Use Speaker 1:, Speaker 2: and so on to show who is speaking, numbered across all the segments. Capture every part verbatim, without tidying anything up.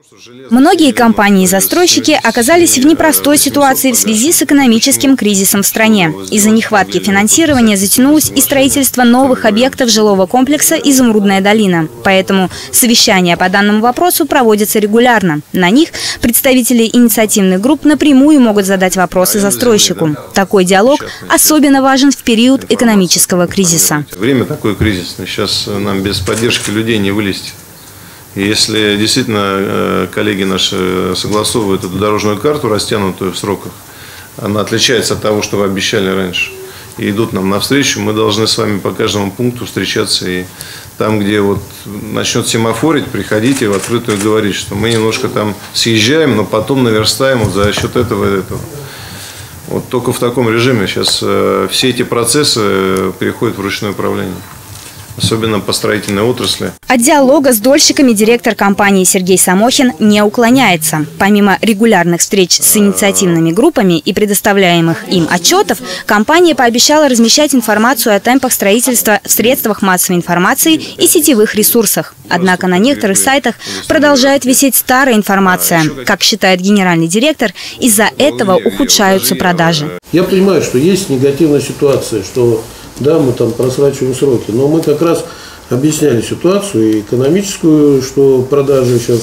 Speaker 1: Многие компании-застройщики оказались в непростой ситуации в связи с экономическим кризисом в стране. Из-за нехватки финансирования затянулось и строительство новых объектов жилого комплекса «Изумрудная долина». Поэтому совещания по данному вопросу проводятся регулярно. На них представители инициативных групп напрямую могут задать вопросы застройщику. Такой диалог особенно важен в период экономического кризиса.
Speaker 2: Время такое кризисное. Сейчас нам без поддержки людей не вылезти. И если действительно коллеги наши согласовывают эту дорожную карту, растянутую в сроках, она отличается от того, что вы обещали раньше, и идут нам навстречу, мы должны с вами по каждому пункту встречаться. И там, где вот начнет семафорить, приходите в открытую говорить, что мы немножко там съезжаем, но потом наверстаем вот за счет этого и этого. Вот только в таком режиме сейчас все эти процессы переходят в ручное управление. Особенно по строительной отрасли.
Speaker 1: От диалога с дольщиками директор компании Сергей Самохин не уклоняется. Помимо регулярных встреч с инициативными группами и предоставляемых им отчетов, компания пообещала размещать информацию о темпах строительства в средствах массовой информации и сетевых ресурсах. Однако на некоторых сайтах продолжает висеть старая информация. Как считает генеральный директор, из-за этого ухудшаются продажи.
Speaker 3: Я понимаю, что есть негативная ситуация, что да, мы там просрачиваем сроки, но мы как раз объясняли ситуацию и экономическую, что продажи сейчас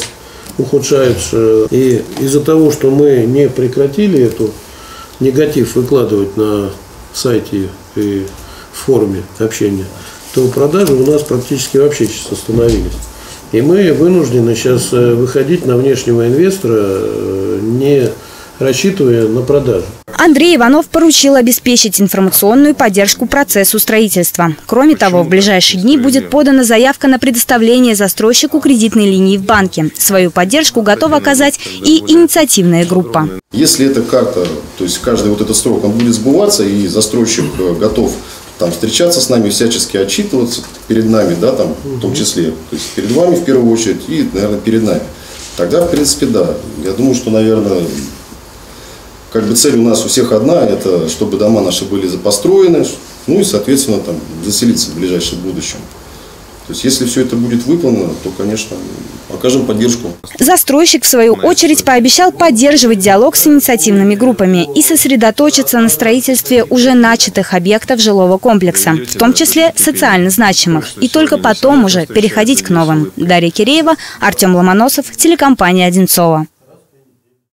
Speaker 3: ухудшаются. И из-за того, что мы не прекратили эту негатив выкладывать на сайте и в форуме общения, то продажи у нас практически вообще сейчас остановились. И мы вынуждены сейчас выходить на внешнего инвестора, не рассчитывая на продажу.
Speaker 1: Андрей Иванов поручил обеспечить информационную поддержку процессу строительства. Кроме того, в ближайшие дни будет подана заявка на предоставление застройщику кредитной линии в банке. Свою поддержку готова оказать и инициативная группа.
Speaker 4: Если эта карта, то есть каждый вот этот срок, он будет сбываться, и застройщик готов там встречаться с нами, всячески отчитываться перед нами, да, там, в том числе, то есть перед вами в первую очередь и, наверное, перед нами, тогда, в принципе, да. Я думаю, что, наверное, как бы цель у нас у всех одна, это чтобы дома наши были построены, ну и, соответственно, там, заселиться в ближайшем будущем. То есть, если все это будет выполнено, то, конечно, окажем поддержку.
Speaker 1: Застройщик, в свою очередь, пообещал поддерживать диалог с инициативными группами и сосредоточиться на строительстве уже начатых объектов жилого комплекса, в том числе социально значимых, и только потом уже переходить к новым. Дарья Киреева, Артем Ломоносов, телекомпания «Одинцово».